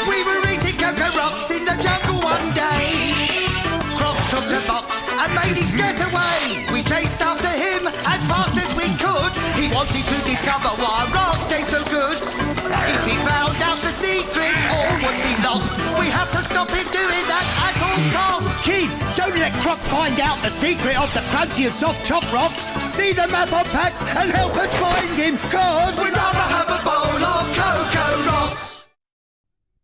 We were eating coco rocks in the jungle one day. Croc took the box and made his getaway. We chased after him as fast as we could. He wanted to discover why rocks taste so good. If he found out the secret, all would be lost. We have to stop him doing that at all costs. Kids, don't let Croc find out the secret of the crunchy and soft chop rocks. See the map on packs and help us find him, 'cause we'd rather have